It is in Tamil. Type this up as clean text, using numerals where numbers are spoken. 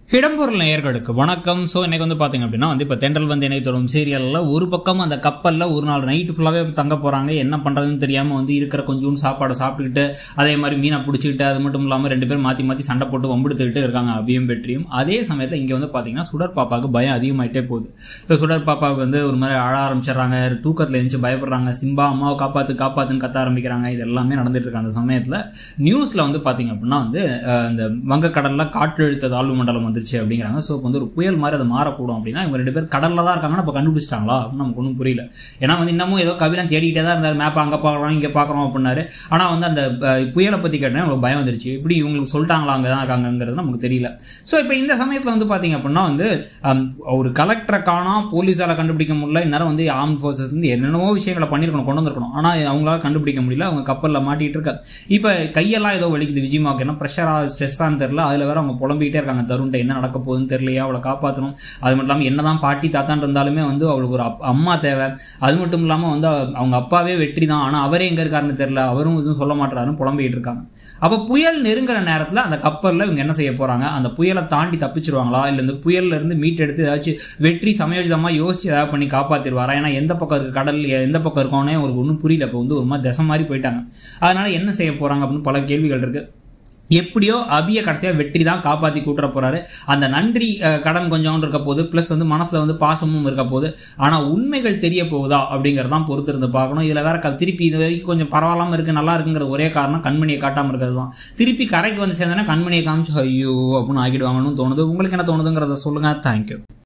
இடம்பொருள் நேயர்களுக்கு வணக்கம். ஸோ இன்னைக்கு வந்து பார்த்தீங்க அப்படின்னா இப்போ தென்றல் வந்து என்னை தோடும் சீரியலில் ஒரு பக்கம் அந்த கப்பலில் ஒரு நாள் நைட்டு ஃபுல்லாகவே தங்க போகிறாங்க. என்ன பண்ணுறதுன்னு தெரியாமல் இருக்கிற கொஞ்சோண்டு சாப்பாடை சாப்பிட்டுக்கிட்டு அதே மாதிரி மீனை பிடிச்சிக்கிட்டு அது மட்டும் இல்லாமல் ரெண்டு பேரும் மாற்றி மாற்றி சண்டை போட்டு வம்பெடுத்துக்கிட்டு இருக்காங்க அபியும் வெற்றியும். அதே சமயத்தில் இங்கே வந்து பார்த்தீங்கன்னா சுடர் பாப்பாவுக்கு பயம் அதிகமாகிட்டே போகுது. ஸோ சுடர் பாப்பாவுக்கு ஒரு மாதிரி அழ ஆரம்பிச்சிடுறாங்க, தூக்கத்தில் எழுந்து பயப்படுறாங்க, சிம்பா அம்மாவை காப்பாற்றுன்னு கத்த ஆரம்பிக்கிறாங்க. இது எல்லாமே நடந்துட்டு இருக்கு. அந்த சமயத்தில் நியூஸில் வந்து பார்த்தீங்க அப்படின்னா இந்த வங்கக்கடலில் காற்றழுத்த தாழ்வு மண்டலம் அப்படிங்கிறாங்க. சோ ஒரு புயல் மாதிரி அது மாறக்கூடும் அப்படின்னா இவங்க ரெண்டு பேர் கடல்ல தான் இருக்காங்கன்னா அப்ப கண்டுபிடிச்சிட்டாங்களா அப்படின்னு நமக்கு ஒன்றும் புரியல. ஏன்னா இன்னமும் ஏதோ கவிழம் தேடிக்கிட்டே தான் இருந்தார், மேப் அங்க பாக்குறோம் இங்க பாக்குறோம் அப்படின்னாரு. ஆனா அந்த புயலை பத்தி கேட்டேன் உங்களுக்கு பயம் வந்துருச்சு. இப்படி இவங்களுக்கு சொல்லிட்டாங்களா அங்கதான் இருக்காங்கிறது நமக்கு தெரியல. சோ இப்ப இந்த சமயத்துல பாத்தீங்க அப்படின்னா ஒரு கலெக்டரை காணோம், போலீஸால கண்டுபிடிக்க முடியல. இந்நேரம் ஆர்ம் போர்சஸ் என்னென்னவோ விஷயங்களை பண்ணிருக்கணும், கொண்டு வந்திருக்கணும். ஆனா அவங்களால கண்டுபிடிக்க முடியல. அவங்க கப்பல்ல மாட்டிட்டு இருக்காரு. இப்ப கையெல்லாம் ஏதோ வலிக்குது விஜயமாக்கு, என்ன பிரஷரா ஸ்ட்ரெஸ்ஸான்னு தெரியல. அதுல வேற அவங்க புலம்பிக்கிட்டே இருக்காங்க, தருண் என்ன நடக்க போகுதுன்னு தெரியலையா, அவளை காப்பாற்றணும். அது மட்டும் இல்லாமல் என்னதான் பாட்டி தாத்தான் இருந்தாலுமே அவளுக்கு ஒரு அம்மா தேவை. அது மட்டும் இல்லாமல் அவங்க அப்பாவே வெற்றி தான், ஆனால் அவரே எங்க இருக்காருன்னு தெரியல, அவரும் எதுவும் சொல்ல மாட்டாருன்னு புலம்பிக்கிட்டு இருக்காங்க. அப்போ புயல் நெருங்குற நேரத்தில் அந்த கப்பலில் இவங்க என்ன செய்ய போறாங்க? அந்த புயலை தாண்டி தப்பிச்சிருவாங்களா, இல்லை இந்த புயல்ல இருந்து மீட்டெடுத்து ஏதாச்சும் வெற்றி சமயோஜிதமாக யோசிச்சு ஏதாவது பண்ணி காப்பாற்றிடுவாரா? ஏன்னா எந்த பக்கம் இருக்கு கடல், எந்த பக்கம் இருக்கோன்னே அவருக்கு ஒன்றும் புரியல. இப்போ ஒரு மாதிரி திசை மாதிரி போயிட்டாங்க. அதனால என்ன செய்ய போறாங்க அப்படின்னு பல கேள்விகள் இருக்கு. எப்படியோ அபிய கடைசியா வெற்றி தான் காப்பாற்றி கூட்டுற போறாரு. அந்த நன்றி கடன் கொஞ்சம் இருக்க போது, பிளஸ் மனசுல பாசமும் இருக்க போது. ஆனா உண்மைகள் தெரிய போகுதா அப்படிங்கறதான் பொறுத்து இருந்து பார்க்கணும். இதுல வேற திருப்பி இது வரைக்கும் கொஞ்சம் பரவாயில்லாம இருக்கு, நல்லா இருக்குங்கிற ஒரே காரணம் கண்மணியை காட்டாம இருக்கிறது தான். திருப்பி கரைக்கு சேர்ந்தோன்னா கண்மணியை காமிச்சு ஐயோ அப்படின்னு ஆகிடுவாங்கன்னு தோணுது. உங்களுக்கு என்ன தோணுதுங்கிறத சொல்லுங்க. தேங்க்யூ.